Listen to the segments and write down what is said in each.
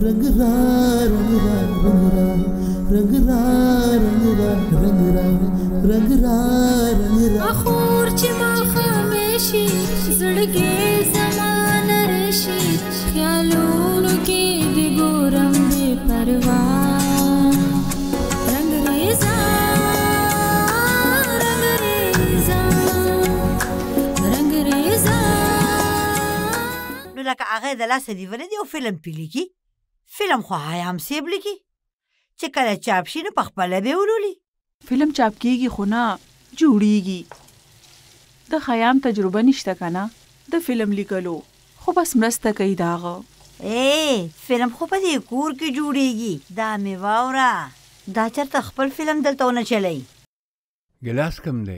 रंग रा रंग रा रंग रा रंग रा रंग रा रंग रा रंग रा अखोर چې ما خامشي زړګي زمان رشي خیالونو کې دی ګورم بے پروا رنگ ریزا رنگ ریزا رنگ ریزا نو لکه هغه د لاسه نیولې دی او فلم پې لیکي فلم خو حیام صیب لیکي چې کله چاپ شي نو پخپله به ولولي فلم چاپ کیږي خو نه جوړیږي د خیام تجربه نشته کنه د فلم لیکلو خو بس مرسته کوي داغه فلم خو په دې کور کې جوړیږي دا مې واوره دا چېرته خپل فلم دلته ونه چلی ګلاس کم دی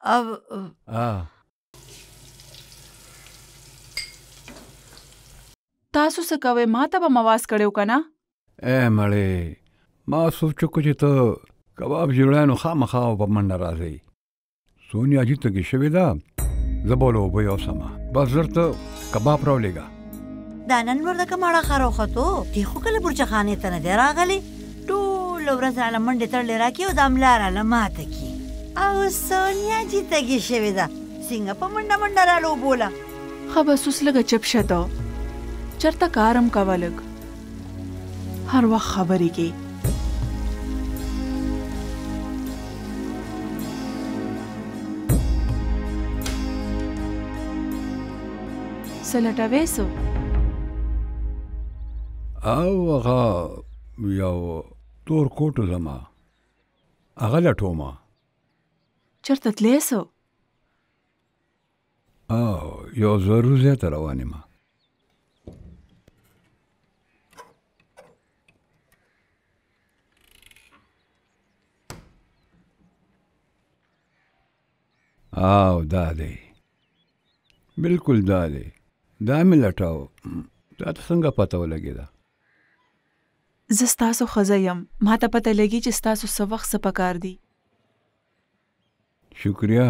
تاسو څه کوئ ما ته به مواز کړو کنه مړې ما سوچو چې ته کباب جوړای نو خامخا په منډه راځي سونیا جی ته کې شوې ده زه به اوبه یوسمه بس زر ته کباب راولېږه دا نن ورته ماړه خروختو دی خو کله برجخانې ته نه دی راغلی ټوله ورځ راله منډې تړلې راکړي او دا ملا راله ماته کړي او سونیا جی ته کې شوې ده څنګه په منډه منډه راله وبوله ښه بس اوس لږه چپ شه ته چېرته کارم کوه لږ هر وخت خبرې کې څه لټوې څه او هغه یو تور کوټ زما هغه لټومه چېرته تلې څه یو ضرور ځای ته روان یم دا دی بلکل دا دی دا مې لټاو تا ته څنګه پته ولګېده زه ستاسو ښځه یم ما ته پته لګي چې ستاسو څه وخت څه پکار دي شکریه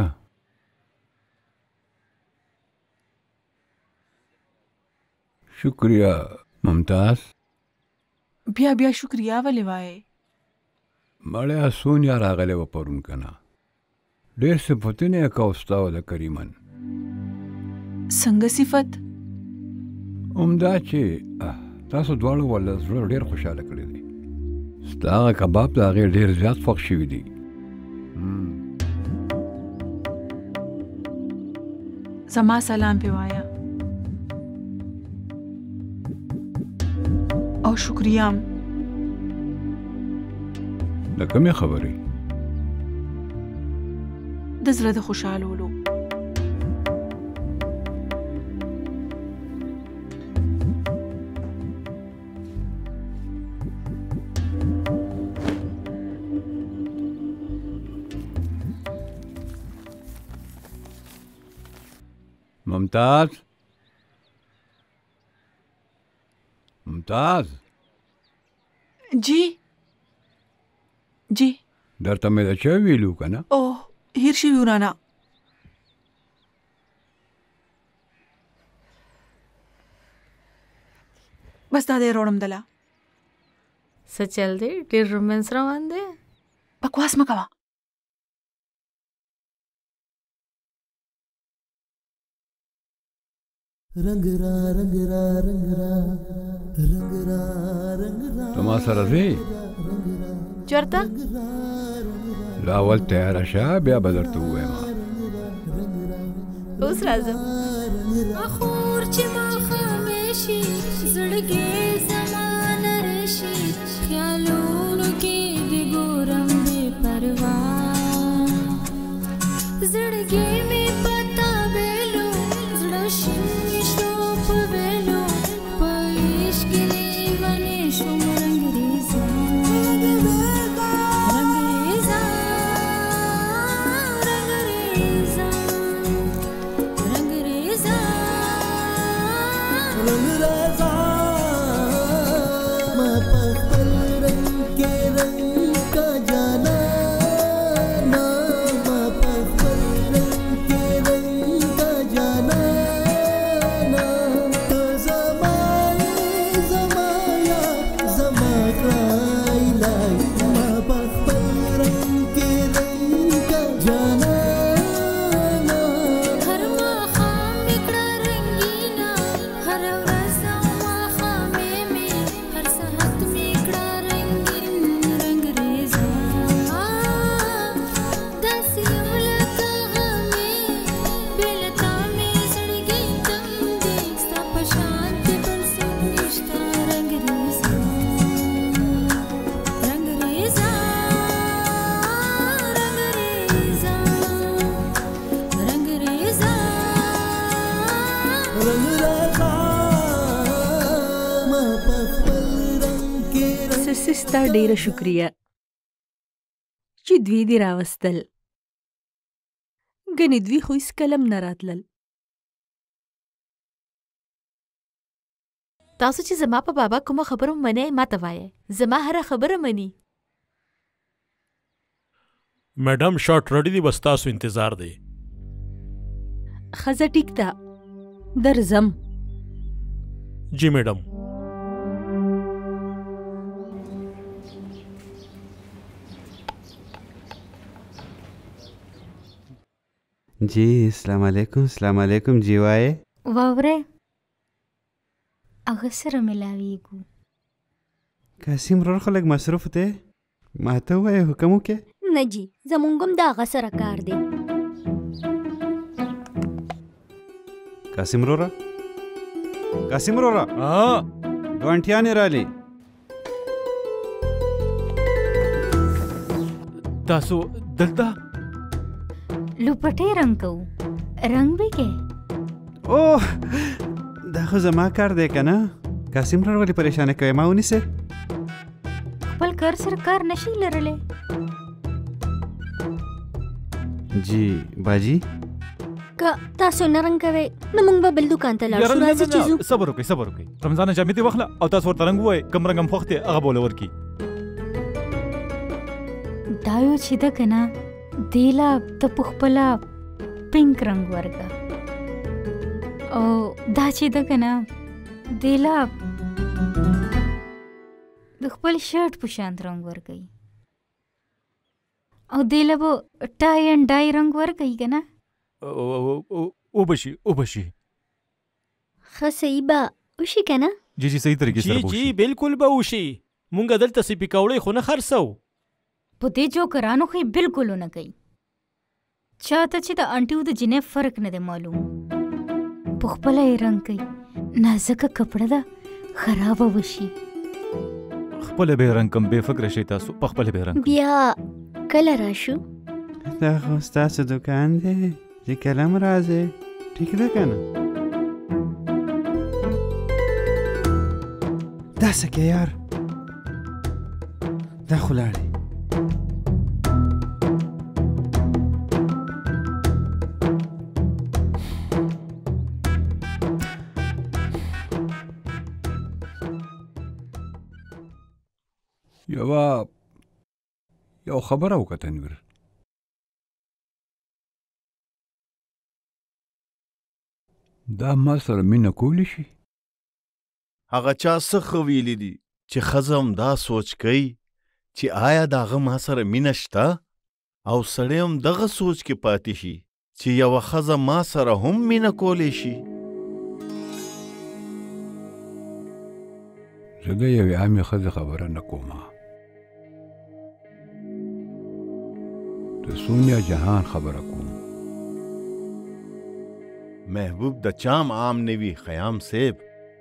شکریه ممتاز بیا شکریه ولې وایې مړی سونیا راغلی وه پرون که نه ډېر صفتونه یې کوه ستا د کریمن څنګه صفت همدا چې تاسو دواړو ولې زړه ډېر خوشحاله کړی دی ستا هغه کباب د هغې ډېر زیات خوښ شوي دي زما سلام پې وایه او شکریه د کومې خبرې د زړه د خوشحالولو ممتاز جی درته مې د چا ویلو که نه اوه هیر شوي ورانه بس دا دی روړم دله څه چل دی ډېر رومانس روان دی بکواس مه کوه रंग रा रंग रा रंग रा रंग रा रंग रा ته ما سره ځې چېرته لا اول تیاره شه بیا به درته ووایم اوس راځم اخور چې ما خامشي زړګي زمان رشي خیالونو کې دی ګورم بے پروا زړګي مې پتا ویلو زړه شي شو په ویلو په عشق لیونی شوم رنګ ریزا رنگ ریزا داسې ستا ډېره شکریه چې دوی دې راوستل. ګنې دوی خو هېڅکله هم نه راتلل. تاسو چې زما په بابا کومه خبره منئ ما ته وایئ. زما هره خبره مني. میډم شاټ ریډي دی، بس تاسو انتظار دی. ښځه ټیک ده، درځم. جی میډم. جی السلام علیکم. السلام علیکم. جی وایې واورې هغه سره ملاویږو. قاسم ورور خو لږ مصروف دی، ما ته ووایې حکم وکړې. نه جي زمونږ هم د هغه سره کار دی. قاسم وروره، قاسم وروره، ګاونټیانې رالي. تاسو دلته لوپټې رنګ کوو، رنګ به کې. اوه دا خو زما کار دی که نه؟ قاسم ورور ولې پریشانه کوې؟ ما ونیسې. خپل کار سره کار نشي لرلی. جی باجی که تاسو نه رنګ کوئ نو موږ به بل دوکان ته لاړ شو. راځئ چې ځو. صبر وکړئ، صبر وکړئ. رمضان جامې دې واخله او تاسو ورته رنګ ووایئ، کوم رنګ هم خوښ دی هغه به ورله ورکړي. دا یو چې ده که نه دې له ته په خپله پینک رنګ ورکړه، او دا چې ده که نه دې له د خپل شرټ په شانت رنګ ورکوي، او دې له به ټای اینډ ډای رنګ ورکوي که نه. وبشي وبشي. ښه صحیح به وشي که نه؟ جی جی صحیح طریقې سره به جی بالکل به وشي. مونږ دلته سې پکوړې خو نه خرڅو. په دې جوکرانو خو یې بلکل ونه کوي. چاته چې د انټیو د جنې فرق نه دی معلوم، په خپله یې رنګ کوي. نازکه کپړه ده، خرابه وشي. خپله به یې رنګ کم، بې فکره شئ تاسو، په خپله به یې رنګ. بیا کله راشو؟ دا خو ستاسو دوکان دی چې کله هم راځئ، ټیک ده که نه؟ داسې کې یار دا خو لاړې. یو خبره وکړه تنویر. دا ما سره مینه کولی شي؟ هغه چا څه ویلی دي چې ښځه هم دا سوچ کوي چې آیا د هغه ما سره مینه شته، او سړی هم دغه سوچ کې پاتې شي چې یوه ښځه ما سره هم مینه کولی شي. زه د یوې عامې ښځې خبره نه کومه، د سونیا جهان خبره کوم. محبوب د چام عام نوي خیام صاحب،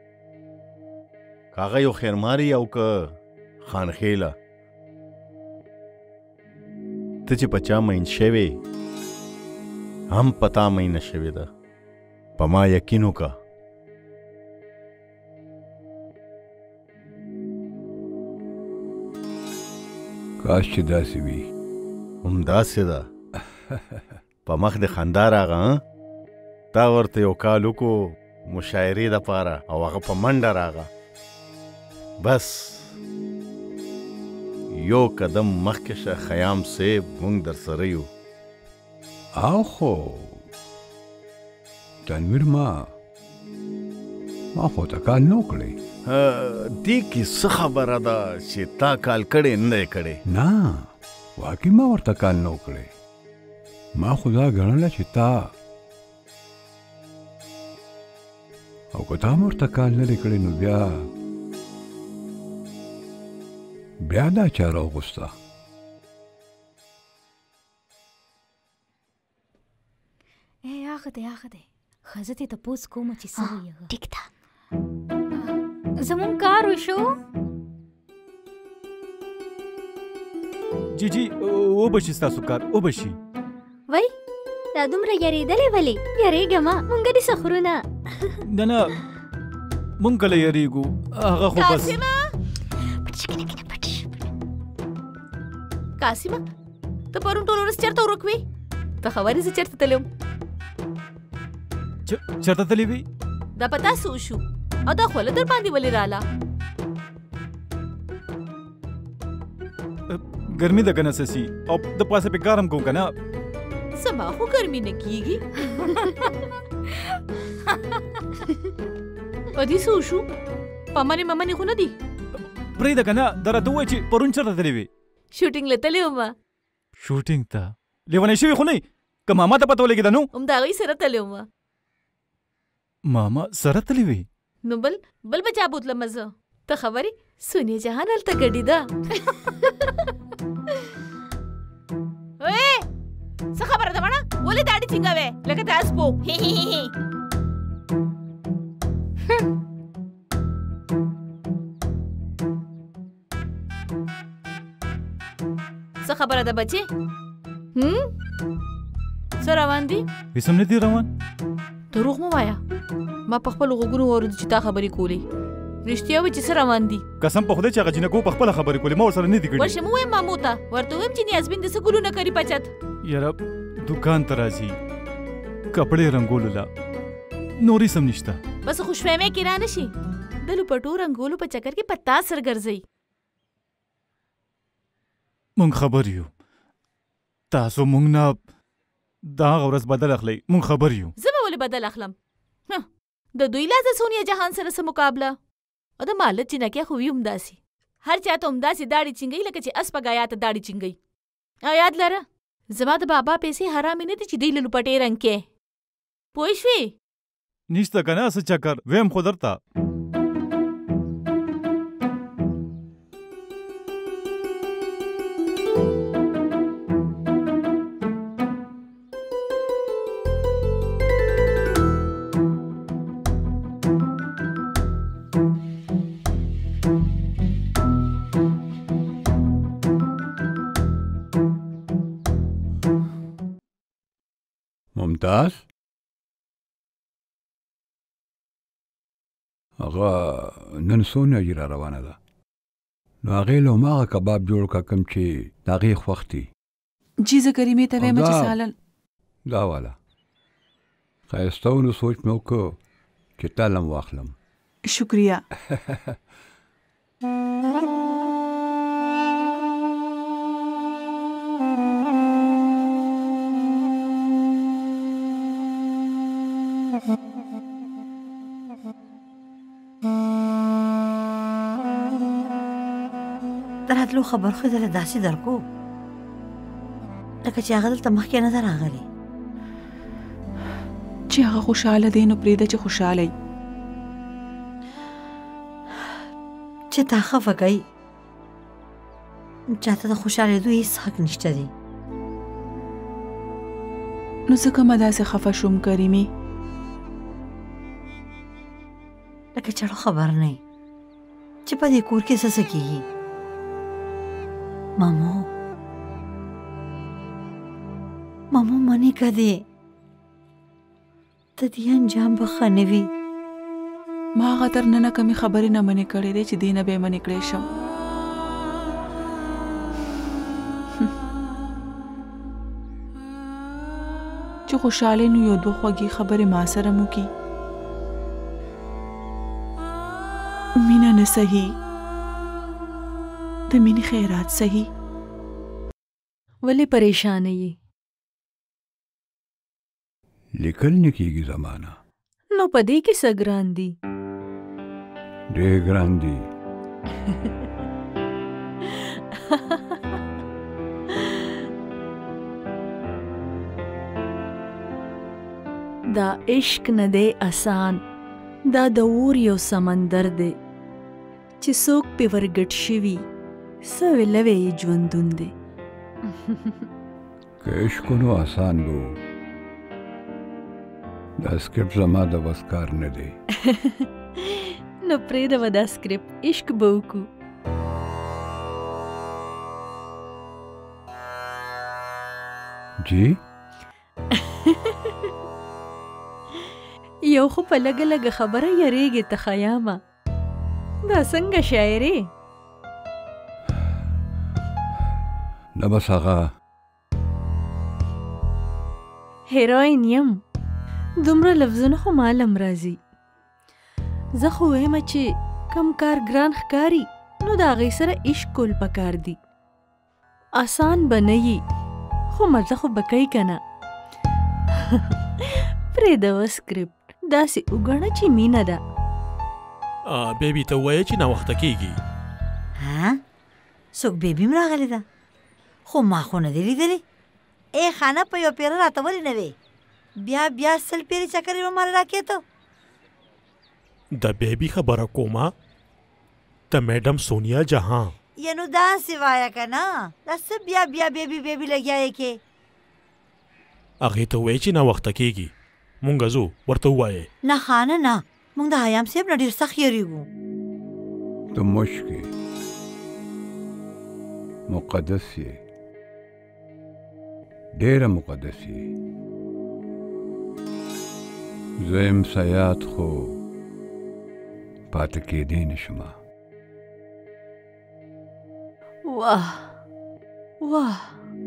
کاغه یو خیرماری او که خانخیله ته چې په چا مین شوې هم پتا مینه شوې ده، په ما یقین وکړه. کاش چې داسې وي. همداسې ده. په مخ د خندا راغه. تا ورته یو کال وکړو مشاعرې دپاره او هغه په منډه راغه. بس یو قدم مخکې شه خیام صاحب، مونږ در سره یو. او خو تنویر ما خو ته کال نه وکړی. دې کې څه خبره ده چې تا کال کړی نه دی کړی؟ نه واقعي ما ورته کال نه وکړی. ما خو دا ګڼله چې تا او که تا هم ورته کال نه دی کړی نو بیا دا چاره وغوسته. هغه دی ښځه دې تپوس کومه چې څه وایي هغه. ټیک ده، زمونږ کار وشو. جی جی وبشي ستاسو کار وبشي. وای دا دومره یریدلې ولې؟ یریږم مونږ دې څه خورو نه. نه مونږ کله یریږو، هغه خو بس. پټ شي کنه پټ شي. قاسمه ته پرون ټول ورځ چېرته ورک وې؟ ته خبرې زه چېرته تللی وم؟ چېرته تللی وې؟ دا په تاسو وشو او دا خوله در باندې ولې راله؟ ګرمي ده که نه سسي او د پاسه پې کار هم کوم که نه. زما خو ګرمي نه کېږي. په دې څه وشو؟ پمنې ممنې خو نه دي؟ پرېږده که نه دا راته ووایه چې پرون چېرته تللی وې؟ شوټینګ له تللی وم. شوټینګ ته لیونی شوي خو نه که ماما ته پته ولګېده نو؟ همد هغوی سره تللی وم. ماما سره تللی وې؟ نو بل به چا بوتلمه زه؟ ته خبرې سونیا جهان هلته ګډې ده. څه خبره ده مړه؟ ولې داړې ټینګوې لکه د اسپو؟ څه خبره ده بچې؟ څه روان دي؟ هېڅ هم نه دي روان. دروغ مه وایه. ما په خپلو غوږونو واورېدل چې تا خبرې کولې. رښتیا وایي چې څه روان دي؟ قسم په خدای چې هغه جینکو په خپله خبرې کولې، ما ورسره نه دي کړي. ورشه مو ووایم مامو ته، ورته ووایم چې نیازبین د څه ګلونه کري پچت. یاره دوکان ته راځي کپړې رنګولو له نور هېڅ هم نشته. بس خوشفهمۍ کې را نه شي. د لوپټو رنګولو په چکر کې په تا سر ګرځئ. مونږ خبر یو تاسو مونږ نه دا هغه ورځ بدل اخلئ. مونږ خبر یو. زه به ولې بدل اخلم؟ د دوی لا د سونیا جهان سره څه مقابله؟ او د مالت جینکۍ خو وي همداسې. هر چا ته همداسې داړې چینګوي لکه چې اس په ګایا ته داړې چینګوي. او یاد لره زما د بابا پیسې حرامې نه دي چې دوی له لوپټې رنګ کې. پوه شوې؟ نشته که نه څه چکر ویم خو درته. ممتاز هغه نن سونیا جی را روانه ده نو هغې له هماغه کباب جوړ کړه کوم چې د هغې خوښ دي. جي زه کریمې ته وایم چې سالن دا والا ښایسته و نو سوچ مې وکړو چې تال هم واخلم. شکریه. د راتلو خبر خو دله داسې درکو لکه چې هغه دلته مخکې نه ده راغلی. چې هغه خوشحاله دی نو پرېږده چې خوشحاله وي. چې تا خفه کوي چاته د خوشحالېدو هېڅ حق نشته دی. نو ځکه ما داسې خفه شوم کریمې لکه چړو خبر نه چې په دې کور کې څه کېږي. مامو منې که دی د دې انجام به ښه نه وي. ما هغه تر ننه کمې خبرې نه منې کړې دی چې دې نه به یې منې کړی شم. چې خوشحاله نو یو دوه خوږې خبرې ما سره مو کي. مینه نه صحیح د مینې خیرات صحیح. ولې پریشانه یې؟ لیکل نه کېږي زمانه. نو په دې کې څه ګران دي؟ ډېر ګران دي. دا عشق نه دی آسان، دا د اور یو سمندر دی چې څوک پې ورګډ شوي څه ویلوی یې ژوندون دی. که عشق نو آسان بو دا سکرپټ زما د بس کار نه دی. نو پرېږده دا سکرپټ عشق به وکړو. جی یو خو په لږه لږه خبره یریږې ته خیامه. دا څنګه شاعرې؟ نه بس هغه هیروین یم دومره لفظونه خو معلم راځي زه خو وایم چې کم کار ګران ښکاري نو د هغې سره عشق کول پکار دي آسان به نه یي خو مزه خو به کوي که نه پرېږده سکرپټ داسې وګڼه چې مینه ده بیبي ته ووایه چې ناوخته کېږي ها څوک بیبي م راغلی ده خو ما خو نه دی لیدلی ای خانه په یو پیره راته ولې نه وې بیا سل پیرې چکرې به ماله راکېته د بیبي خبره کومه د میډم سونیا جهان یعنو داسې وایه که نه دا څه بیا بیبي لګیا یې کې هغې ته ووایه چې ناوخته کېږي مونږ ځو ورته ووایې نه خانه نه مونږ د حیام صاحب نه ډېر سخت یېرېږو ته مشکې مقدس یې ډېره مقدس یې زه یم سیاد خو پاتې کېدی نه شمه واه واه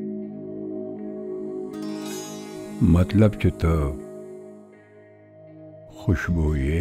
مطلب چې ته خوشبو یې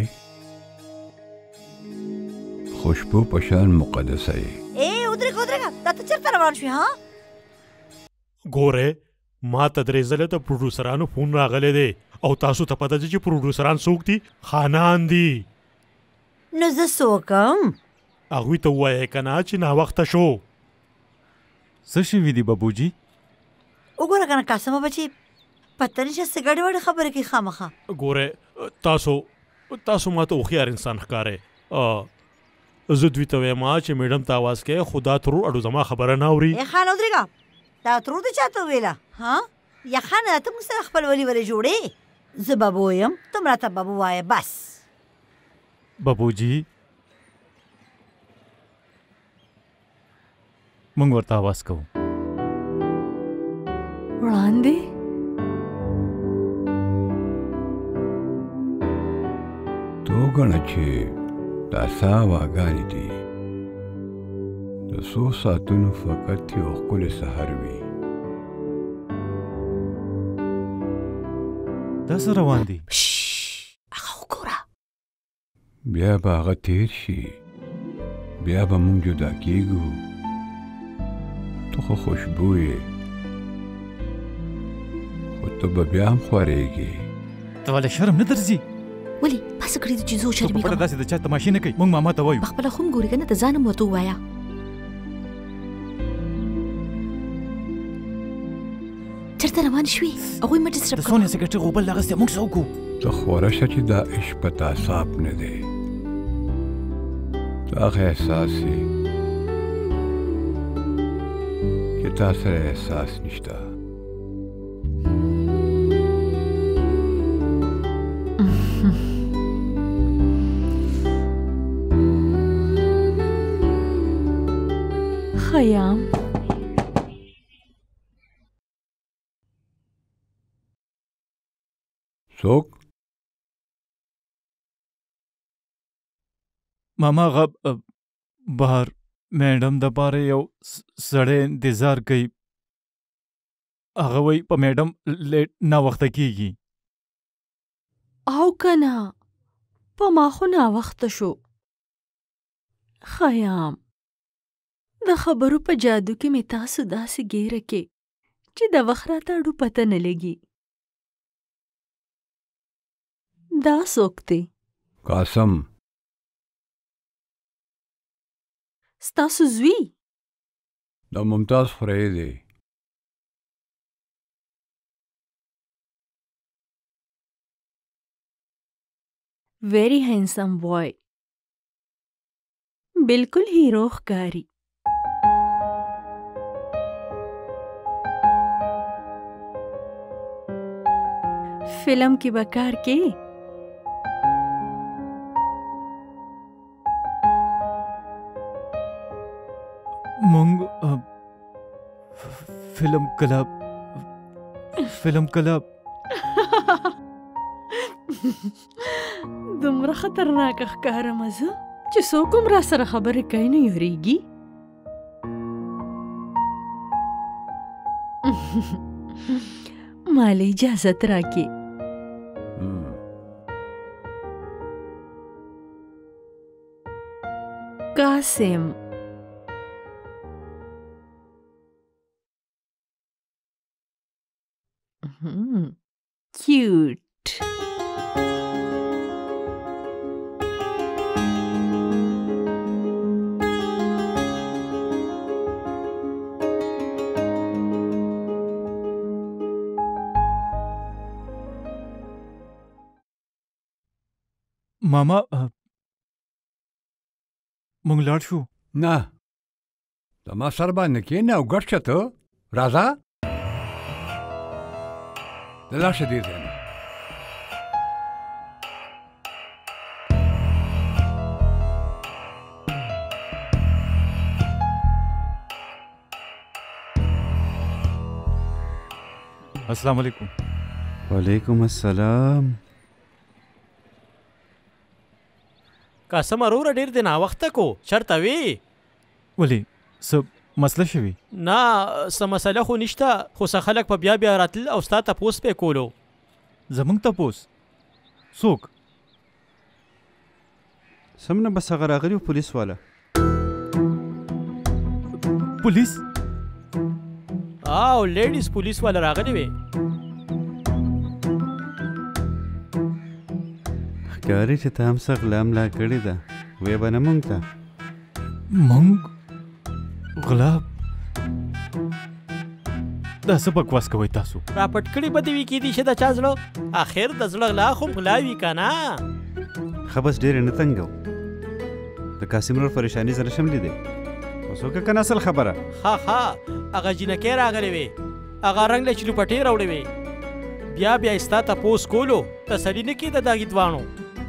خوشبو په شان مقدسه یې ودرېږه دا ته چېرته روان شوې ها ګوره ما ته درې ځله د پروډوسرانو فون راغلی دی او تاسو ته پته ده چې پروډوسران څوک دي خانان دي نو زه څه وکړم هغوی ته ووایې که نه چې ناوخته شو څه شوي دي بابوجي وګوره که نه قاسمه بچې پته نشته څه ګډې وډې خبرې کوي خامخا ګوره تاسو ما ته هوښیار انسان ښکارئ زه دوی ته وایم چې میډم ته اواز کوې خو دا ترور اډو زما خبره نه اوري ای خانه ودرېږه دا ترور دې چاته وویله ها یا خانه ته موږ سره خپل ولې جوړې زه بابو یم ته م راته بابو وایه بس بابوجي مونږ ورته اواز کوو وړاندې تو وګڼه چې دا سا واګانې دي د څو ساعتونو فقط یو ښکلی سهار وي دا څه روان دي هغه وګوره بیا به هغه تیر شي بیا به مونږ جدا کېږو ته خو خوشبو یې خو ته به بیا هم خورېږې ته ولې شرم نه درځي ولې پاسه کړې ده چې زه ته په پټه داسې د چا تماشې نه کوي مونږ ماما ته وایو پخپله خو م ګورې که نه د ځانم ورته ووایه چېرته روان شوې هغوی مه ډسټرب د سونیا سکرټري غوبل اغوستی موږ څه وکړو ته خوره شه چې دا عشق په تا صاف نه دی ته هغه احساس یې چې تا سره احساس نشته خیام څوک ماما هغه بهر میډم دپاره یو سړی انتظار کوي هغه وایي په میډم لیټ ناوخته کېږي او که نه په ما خو ناوخته شو خیام د خبرو په جادو کې مې تاسو داسې ګیره کې چې د وخت راته اډو پته نه لګي دا څوک دی قاسم ستاسو زوی د ممتاز خوری دی ویری هینسم بوائے بالکل ہیرو ښکاري فلم کې به کار کې مونږ فلم کلب دومره خطرناک ښکارم زه چې څوک هم را سره خبرې کوي نه یریږي مالی اجازت راکې. قاسم کیوٹ. ماما مونږ لاړ شو. نه زما سر باندې کښېنه او ګډ شه ته. راځه لاړ شه دې ځای نه. السلام علیکم. وعلیکم السلام. قاسم وروره ډېر دی ناوخته کو چېرته وې؟ ولې څه مسله شوي؟ نه څه مسله خو نشته، خو څه خلک په بیا بیا راتلل او ستا تپوس پې کولو. زمونږ تپوس؟ څوک؟ سمنه بس هغه راغلي و پولیس والا. پولیس؟ او لیډیز پولیس والا راغلی وې. ښکاري چې ته هم څه غلا ملا کړې ده، ویې به نه مونږ ته. مونږ غلا؟ دا څه بکواس کوئ تاسو؟ راپټ کړي به دې وي کېدی چې د چا زړه، آخر د زړه غلا خو غلا وي که نه. ښه بس ډېرې نه تنګو، د قاسم ورور پریشاني زه نشم لیدی. اوس وکړه که نه اصل خبره. ښه هغه جینکۍ راغلې وې، هغه رنګ له چلوپټې راوړې وې، بیا بیا یې ستا تپوس کولو، تسلي نه کېده دا دواړو.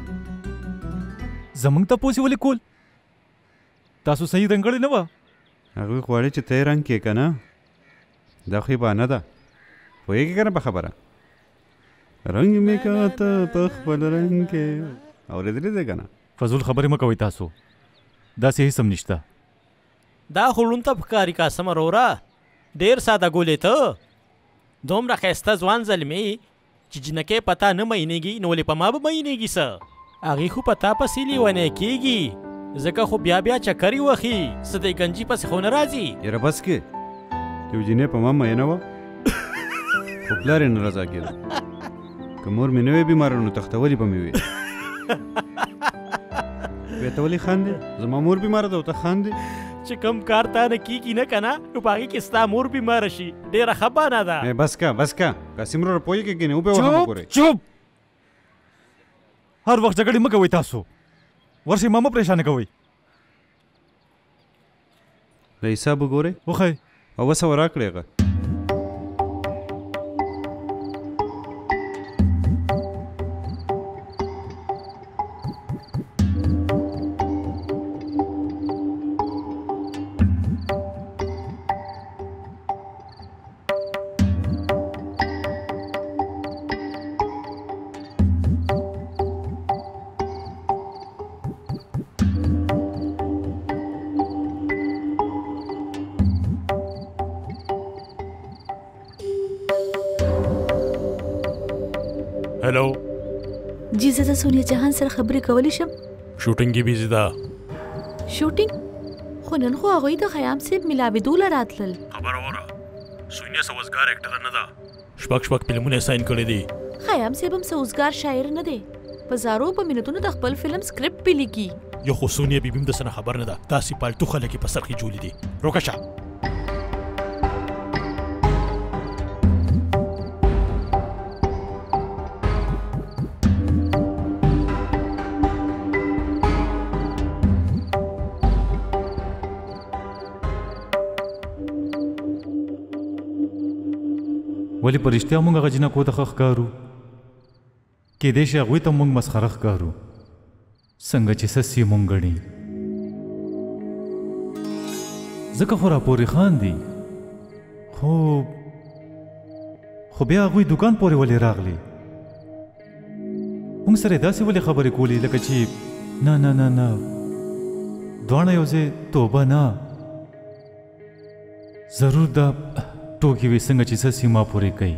زمونږ تپوس یې ولې کول؟ تاسو صحیح رنګړې نه وه. هغوی غواړي چې ته یې رنګ کړې که نه، دا خو یې بهانه ده، پوهېږې که نه په خبره. رنګ مې که ته په خپل رنګ کې، اورېدلې دی که نه؟ فضول خبرې مه کوئ تاسو، داسې هېڅ هم نشته. دا خو ړوند ته ښکاري قاسم وروره، ډېر ساده ګولې ته. دومره ښایسته ځوان زلمې چې جینکۍ په تا نه مینېږي، نو ولې په ما به مینېږي څه؟ هغې خو په تا پسې لیونی کېږي، ځکه خو بیا بیا چکر یې وخي، څه دی ګنجي پسې خو نه راځي. یاره بس کې یو جینۍ په ما مینه وه، خو پلار یې نه رضا کېده. که مور مې نه وی بیماره نو تختولې به مې وي. بیا ته ولې خاندې؟ زما مور بیماره ده او ته خاندې؟ چې کوم کار تا نه کېږي نه که نه، نو په هغې کې ستا مور بیماره شي، ډېره ښه بانه ده. بس که قاسم وروره پوهېږې که نه وبې وهم وګورئ. چوپ هر وخت جګړې مه کوئ تاسو، ورشئ ما مه پریشانه کوئ. د حساب وګورئ وښئ او 200 راکړئ هغه. هلو جی زه د سونیا جهان سره خبرې کولی شم؟ شوټینګ کې بیزي ده. شوټینګ؟ خو نن خو هغوی د خیام صاحب ملاوېدو له راتلل. خبره وره سونیا سوزګار اکټره نه ده، شپږ فلمونه یې ساین کړي دي. خیام صاحب هم سوزګار شاعر نه دی، په زارو په منټونو د خپل فلم سکرپټ پې لیکي. یو خو سونیا بیبي هم د څه نه خبر نه ده، داسې پالتو خلک یې په سر کې جوړي دي. روکه شه. ولې په رښتیا موږ هغه جینکو ته ښه ښکارو؟ کیدای شي هغوی ته موږ مسخره ښکارو، څنګه چې سس یې موږ ګڼي. ځکه خو راپورې خاندي، خو بیا هغوی دوکان پورې ولې راغلي؟ موږ سره یې داسې ولې خبرې کولې لکه چې نه نه نه نه دواړه یو ځای توبه نه. ضرور دا ټوکې وې څنګه چې څه سیما پورې کوي،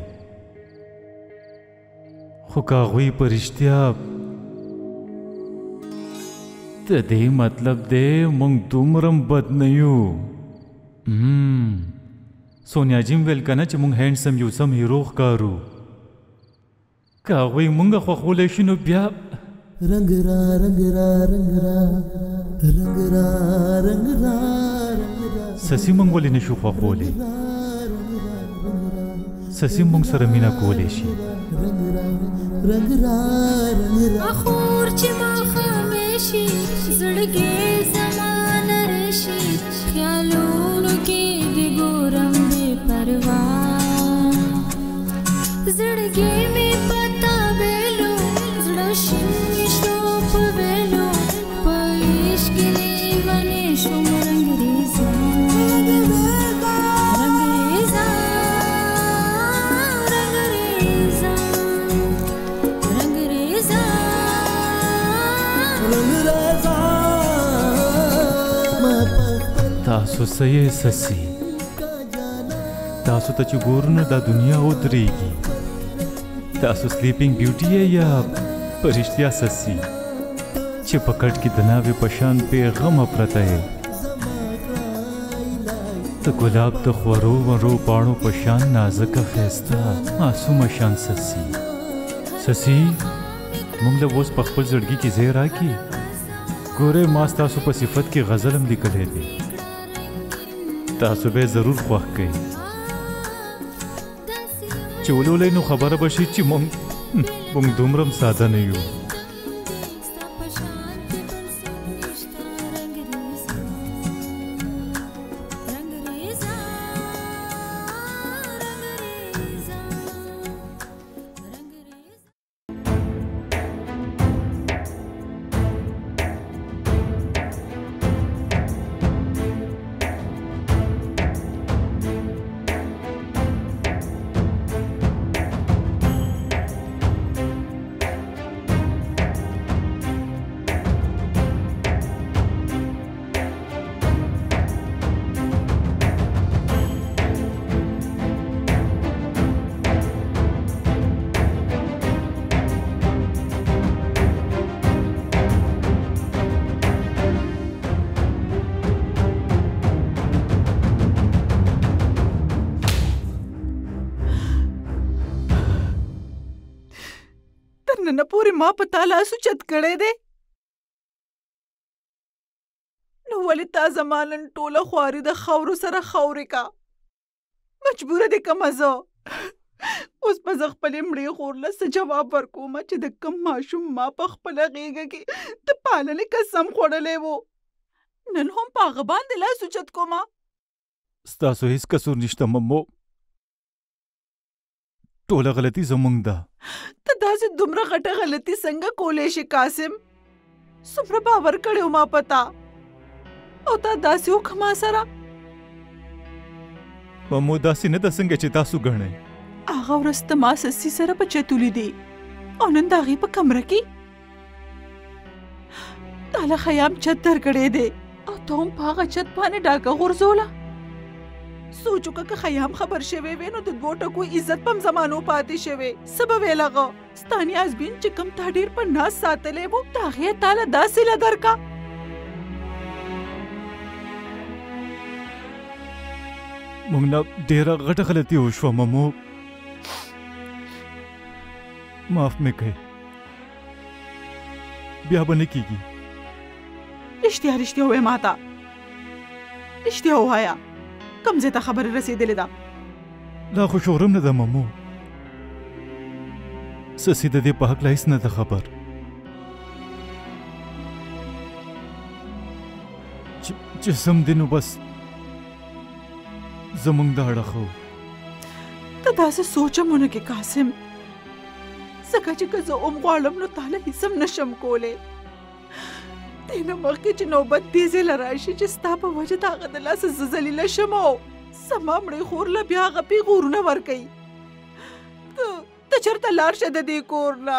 خو که هغوی په رښتیا د دې مطلب دی موږ دومره بد نه یو. سونیا جی م ویل که نه چې موږ هینډسم یو سم هیرو ښکارو، که هغوی موږ خوښولی شي نو بیا رنگ را رنگ را رنگ را رنگ را رنگ را سسی موږ ولې نشو خوښولی؟ سسی موږ سره مینه کولی شي. رنگ را رنگ را اخور چې ماښامې شي زړګی زما لرې شي، خیالونو کې دې ګورم بې پروا، زړګی مې پتا ویلو زړه شین شو په ویلو، په عشق لیونی شوم رنګریزه رنګریزه رنګریزه رنګریزه رنګریزه ما پخپل تاسو څه یې سسی؟ تاسو ته چې ګورو نو دا دنیا ودرېږي. تاسو سلیپینګ بیوټي یې یا په رښتیا سسی چې په کټ کې د ناوې په شان بېغمه پرته یې، د ګلاب د خورو ورو پاڼو په شان نازکه ښایسته معصومه شان سسی. سسی موږ له اوس په خپل زړګي کې ځای راکړي. ګورئ ما ستاسو په صفت کې غزل هم لیکلی دی، تاسو به یې ضرور خوښ کوئ. چې ولولئ نو خبره به شي چې موږ دومره هم ساده نه یو. نن پورې ما په تا لاسو چت کړی دی، نو ولې تا زما نن ټوله خواري د خاورو سره خاورې کا؟ مجبوره دې کمه زه اوس به زه خپلې مړې خور له څه جواب ورکومه چې د کوم ماشوم ما په خپله غېږه کې د پالنې قسم خوړلی و، نن هم په هغه باندې لاس اوچت کومه. ستاسو هیڅ قصور نشته ممو، ټوله غلطي زموږ ده. ته داسې دومره غټه غلطي څنګه کولی شي قاسم؟ څومره باور کړی و ما په تا، او تا داسې وکړه ما سره. ممو داسې نه ده څنګه چې تاسو ګڼئ. هغه ورځ ته ما سسي سره په چت ولیدې او نن د هغې په کمره کې تا له خیام چت درکړی دی او ته هم په هغه چت باندې ډاکه غورځوله. سوچ وکړه که خیام خبر شوی وی نو د دوو ټکو عزت په هم زمانو پاتې شوی. څه به ویل هغه ستا نیازبین چې کوم تا ډېر په ناز ساتلی و د هغې یې تا له دا صله درکړه. موږ نه ډېره غټه غلطي وشوه ممو، معاف مې کړئ، بیا به نه کېږي. رښتیا رښتیا ووایه ما ته، رښتیا ووایه کوم ځای ته خبرې رسېدلې ده؟ لا خو شورم نه ده ممو، سسي د دې په هکله هېڅ نه ده خبر. چې سم دی نو بس زموږ د اړخه ته داسې سوچ هم ونه کې قاسم، ځکه چې که زه هم غواړم نو تا له هېڅ هم نشم کولی. دې نه مخکې چې نوبت دې ځای له راشي چې ستا په وجه د هغه د لاسه زه ذلیله شم او زما مړې خور له بیا هغه پیغورونه ورکوي. ته چېرته لاړ شه د دې کور نه.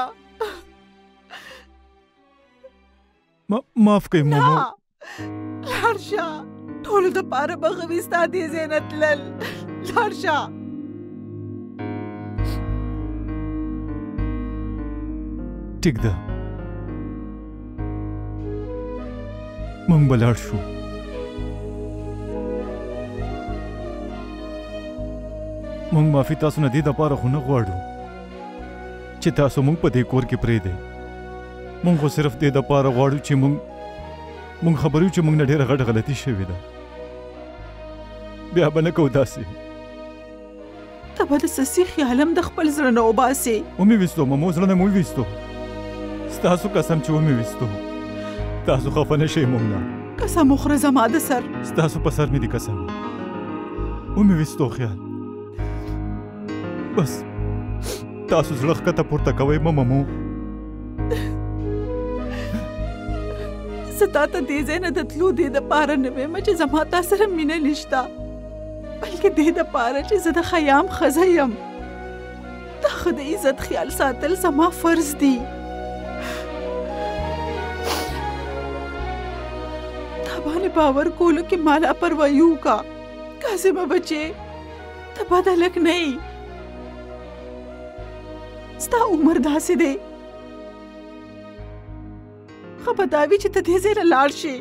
معاف کوئ ممو. لاړ شه، ټولو دپاره به ښه وي ستا دې ځای نه تلل. لاړ شه. ټیک ده، موږ به لاړ شو. موږ معافي تاسو نه دې دپاره خو نه غواړو چې تاسو موږ په دې کور کې پرېږدئ. موږ خو صرف دې دپاره غواړو چې موږ خبر یو چې موږ نه ډېره غټه غلطي شوې ده. بیا به نه کوو داسې. ته به د سسي خیال هم د خپل زړه نه وباسې. ومې ویستو ممو، زړه نه مو ویستو. ستاسو قسم چې ومې ویستو. تاسو خفه نه شئ موږ نه. قسم وخوره زما د سر. ستاسو په سر مې دي قسم. ومې ویستو خیال. بس تاسو زړه ښکته پورته کوئ ممو. زه تا ته دې ځای نه د تلو دې دپاره نه ویمه چې زما تا سره مینه نشته، بلکې دې دپاره چې زه د خیام ښځه یم. د ښه د عزت خیال ساتل زما فرض دی. تا باندې باور کولو کې ما لاپروایي وکړه. کاظمه بچې، ته بد هلک نه یې. ستا عمر داسې دی. ښه به دا وي چې ته دې ځای نه لاړ شې.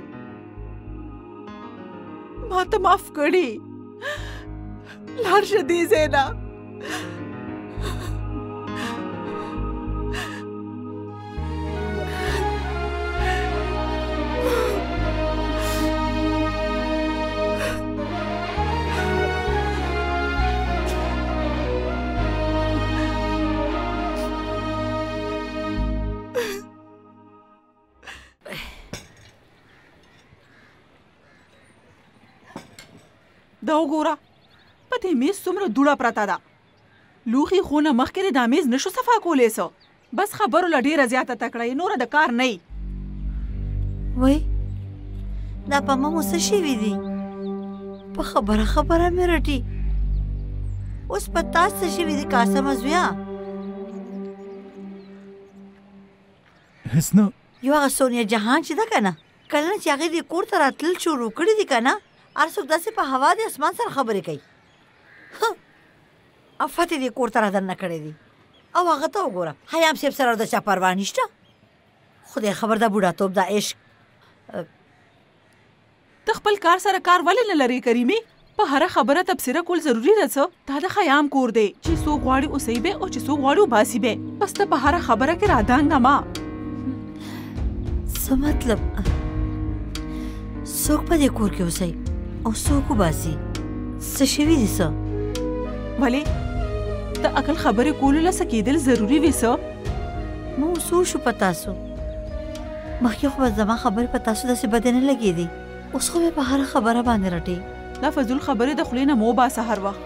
ما ته معاف کړي. لاړ شه دې ځای نه. دا وګوره، په دې میز څومره دوړه پرته ده. لوښي خو نه مخکې دا میز نشو صفا کولی څه. بس خبرو له ډېره زیاته تکړه یې، نوره د کار نه یې. وای دا په ممو څه شوي دي؟ په خبره مې رټي. اوس په تا څه شوي دي قاسمه زویه؟ هېڅ نه. یو هغه سونیا جهان چې ده که نه، کله نه چې هغې دې کور ته راتلل شروع کړي دي که نه، هر څوک داسې په هوا د اسمان سره خبرې کوي. افت یې دې کور ته رادننه کړی دي. او هغه ته وګوره، حیام صاحب سره د چا پروا نشته. خدای خبر دا بوډاتوب دا عشق. ته خپل کار سره کار ولې نه لرې کریمې؟ په هره خبره تبصره کول ضروري ده څه؟ دا د خیام کور دی چې څوک غواړي اوسئ به او چې څوک غواړي وباسي به. بس ته په هره خبره کې رادانګه ما. څه مطلب؟ څوک په دې کور کې اوسئ او څوک وباسي؟ څه شوي دي څه؟ ولې د عقل خبرې کولو لسه کېدل ضروري وي څه؟ ما اوس وشو په تاسو. مخکې خو به زما خبرې په تاسو داسې بدې نه لګېدې، اوس خو مې په هره خبره باندې رټې. دا فضول خبرې د خولې نه مه وباسه هر وخت.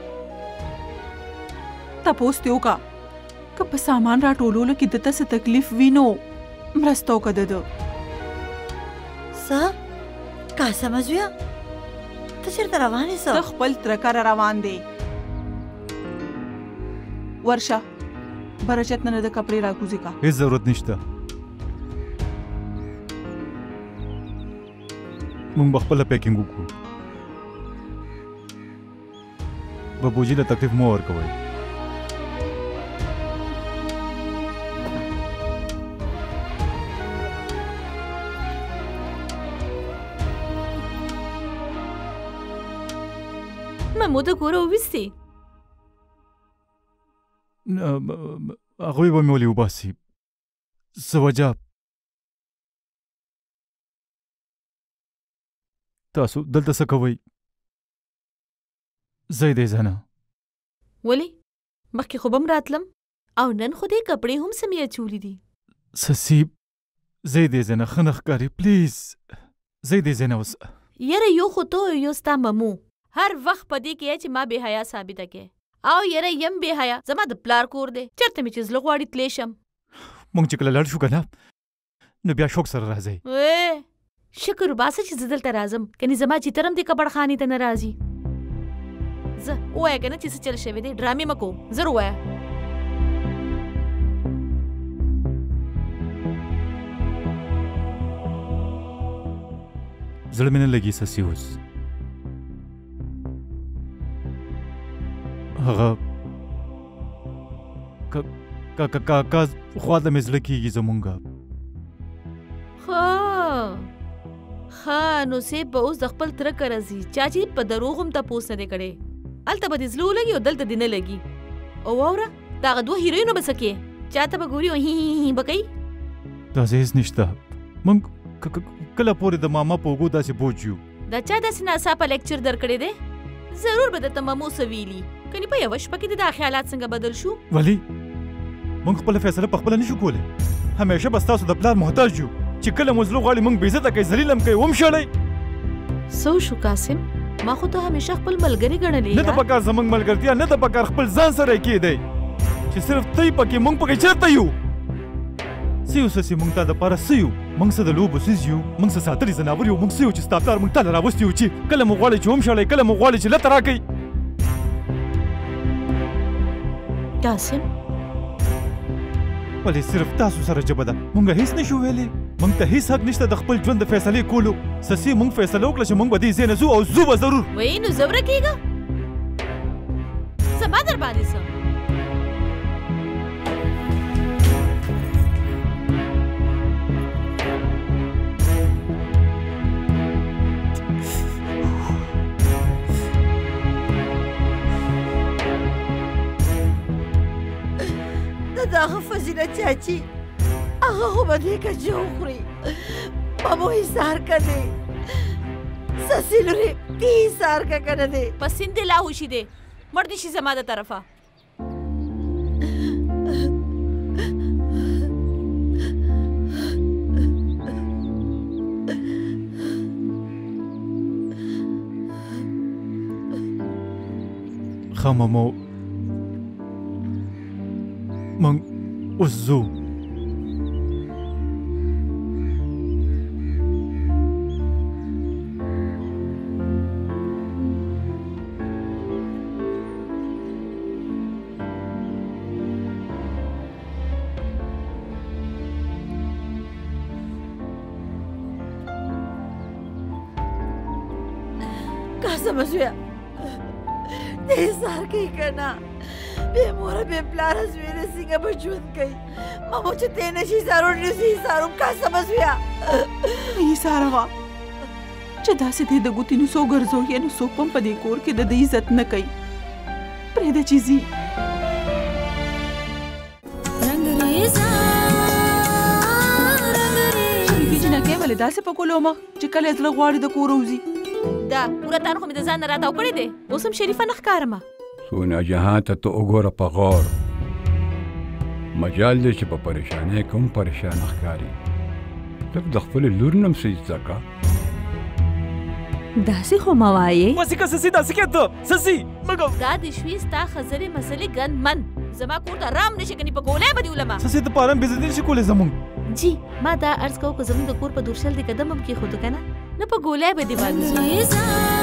تپوس دې وکړه که په سامان راټولولو کې دته څه تکلیف وي نو مرسته وکړه د ده. څه؟ قاسمه زویه ته چېرته روان یې څه؟ ته خپل تره کره روان دی. ورشه برچت نه د کپړې راکوزي کا. هیڅ ضرورت نشته. موږ به خپله پیکینګ وکړو. ببوجي له تکلیف مه ورکوئ. ممو د کوره وویستې؟ هغوی به مې ولې وباسي؟ څه وجه؟ تاسو دلته څه کوئ؟ ځئ دې ځه نه. ولې؟ مخکې خو به م راتلم او نن خو دې کپړې هم سمې اچولي دي. سسي ځئ دې ځه نه، ښه نه ښکاري. پلیز ځئ دې ځه نه اوس. یاره یو خو تو یو ستا ممو هر وخت په دې کې چې ما بې حیا ثابته کې. او یاره یم بې حیا، زما د پلار کور دی، چېرته مې چې زړه غواړي تلی شم. موږ چې کله لاړ شو که نه نو بیا شوق سره راځئ. شکر وباسه چې زه دلته راځم، کنې زما چیتر هم دې کبړخانې ته نه راځي. زه ووایه که نه چې څه چل شوی دی، ډرامې مه کوو، زر ووایه. زړه مې نه لګي سسي اوس. هغه کاکا خوا ته مې زړه کېږي زمونږه. ښه نو سیب به اوس د خپل تره کره ځي چاچي په دروغ هم تپوس نه دی کړی. هلته به دې زړه ولګي او دلته دې نه لګي. او واوره د هغه دوه هیروینو به څه کې چاته به ګوري او هی به کوي. داسې هېڅ نشته. موږ کله پورې د ماما په اوږو داسې بوج یو. دا چا داسې ناڅاپه لیکچر درکړی دی؟ ضرور به درته مامو څه ویلي. کنې په یوه شپه کې دې دا خیالات څنګه بدل شو؟ ولې موږ خپله فیصله پخپله نشو کولی. همیشه به ستاسو د پلار محتاج یو چې کله مو زړه غواړي موږ بېعزته کوي ذلیل هم کوي ومشړئ. څه وشو قاسم؟ ما خو ته همیشه خپل ملګري ګڼلې. نه د پکار زموږ ملګرتیا نه د پکار خپل ځان سره یې کېدی چې صرف ته یې پکې موږ پکې چېرته یو. څه یو سسې موږ تا دپاره څه یو؟ موږ څه د لوبو څیز یو؟ موږ څه ساتلي ځناور یو؟ موږ څه یو چې ستا پلار موږ تاله راوستي یو چې کله مو غواړئ چې ومشړئ کله مو غواړئ چې لته راکئ. قاسم ولې صرف تاسو سره ژبه ده؟ موږ هیڅ نشو ویلی. موږ ته هیڅ حق نشته د خپل ژوند د فیصلې کولو. سسي موږ فیصله وکړه چې موږ به دې ځای نه ځو او ځو به ضرور. وایي نو زه ورکېږه زما در باندې څه؟ د هغه فضیله چاچي هغه خو به دې کچې وخوري. مامو حصار که دی سسي لورې دې حصار که که نه دی په سیند دې لا هوشي دی مړ دې شي زما د طرفه. ښه مامو موږ اوس ځو. قاسم زویه دې حصار کوي که نه؟ بې موره بې پلاره زویه دې څنګه به ژوند کوي؟ مامو چې تی نشي حصارونه نسي حصاروم قاسم زویه. حصار هغه چې داسې دی د ګوتې نو څو ګرځوي نو څوک هم په دې کور کې د ده عزت نه کوي. پرېږده چې ځي. شریفې جنکۍ ولې داسې په کولو مخ چې کله یې زړه غواړي د کوره وځي؟ دا پوره تان خو مې د ځان نه راتاو کړی دی. اوس هم شریفه نه ښکارمه. سونیا جهان ته ته وګوره په غور. مجال دی چې په پریشانۍ کې هم پریشانه ښکاري. ته د خپلې لور نه هم څه زده کړه. داسې خو مه وایې. واسې که سسي داسې کېده سسي مګو دا د شوي ستا خزرې مسلې ګندمن زما کور ته رام نشي کني په ګولۍ به دې ولمه. سسي ته پاره هم بېزتي نشي کولی زموږ. جی ما دا عرض کوو که زموږ د کور په دورشل دې قدم هم کېښودو که نه په ګولۍ به دې باندې